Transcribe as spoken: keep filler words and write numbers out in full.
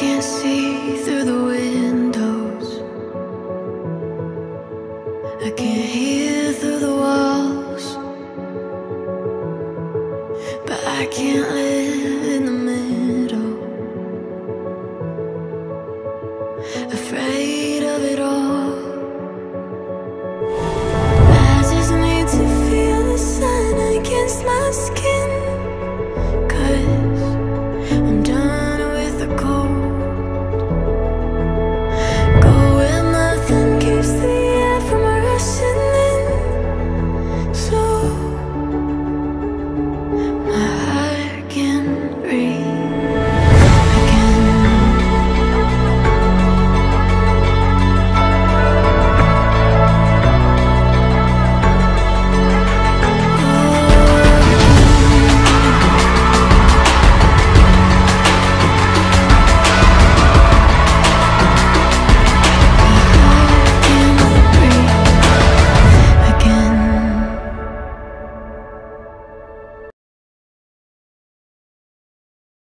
can't see through the windows, I can't hear through the walls, but I can't live in the middle.